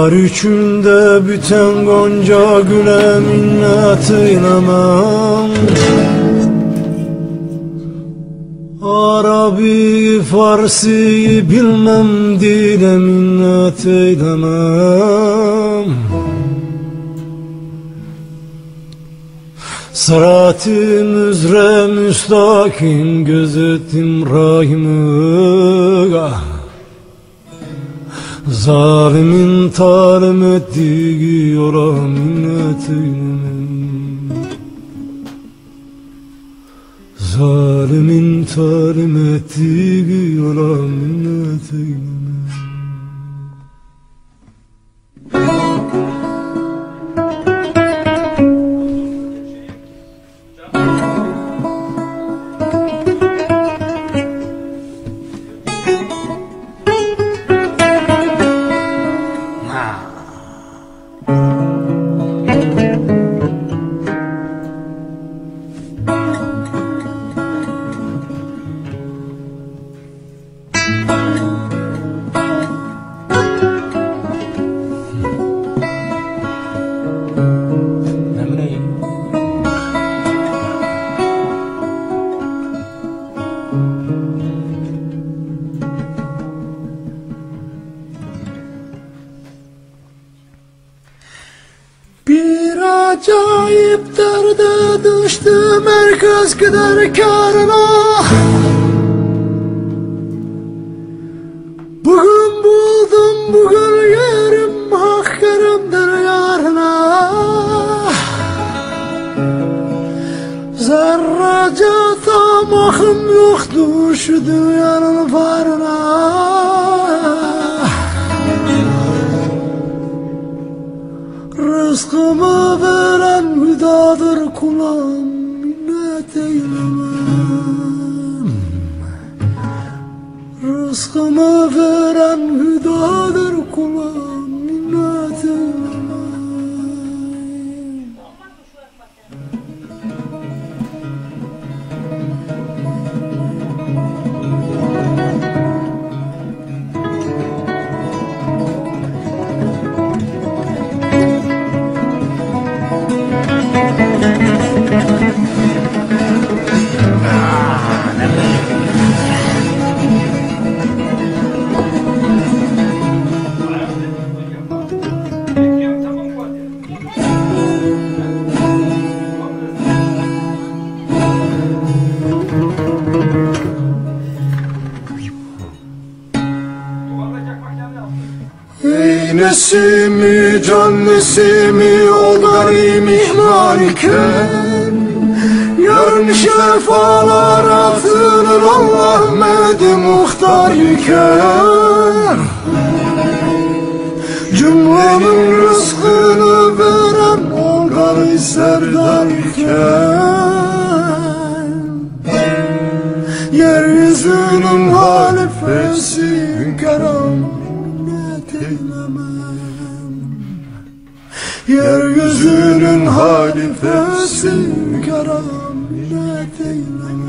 Yar içinde biten gonca güle minnet eylemem. Arabi Farsi bilmem, dile minnet eylemem. Sırat-ı müzre müstakim gözettim rahimi. Zalimin talim ettiği yola minnet eylemem. Zalimin talim ettiği yola minnet eylemem. Bir acayip derde düştüm herkes gider karına. Bugün buldum bugün yerim, hak yerimdir yarına. Zerrece tamahım yoktu şu dünyanın varına. Rızkımı veren hüdadır kulağım, minnet eylemem. Rızkımı veren hüdadır kulağım, minnet eylemem. Ey nesimi, can nesimi, ol garip ihmal iken. Yarın şefalar atılır Allah Ahmet-i Muhtar iken. Cümlenin rızkını veren ol garip serdar iken. Yeryüzünün halifesi hünkârım, yeryüzünün halifesi karam minnet eylemem.